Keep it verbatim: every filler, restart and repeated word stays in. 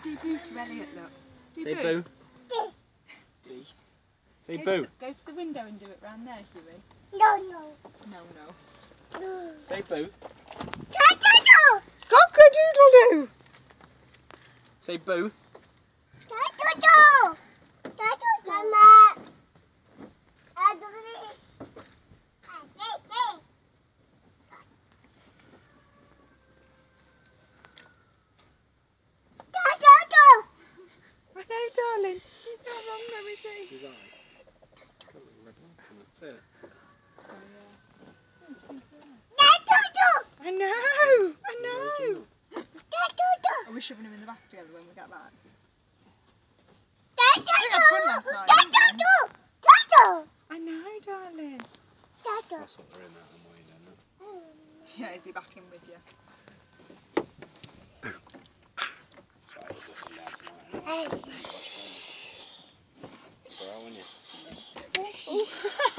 do boo to Elliot, look. Do Say boo. boo. See? Say Go boo. To, go to the window and do it round there, Huey. No, no. No, no. Say boo. Cock-a-doodle. Cock-a-doodle-doo! Say boo. Cock-a-doodle. Cock-a-doodle. Mama. I know, darling. He's not wrong though, is he? His eye. Got a little red mark on it, too. I know, I know. Cock-a-doodle. Are we shoving him in the bath together when we get back? Cock-a-doodle. Cock-a-doodle. Cock-a-doodle. I know, darling. Cock-a-doodle. That's what they're in that and waiting, isn't it? Yeah, is he back in with you? Hey. Throwing you. Oh.